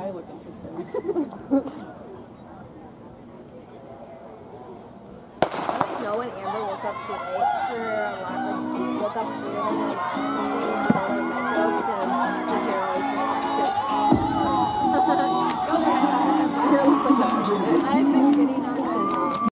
I look interesting. I always know when Amber woke up too late for a lot, like woke up later than her alarm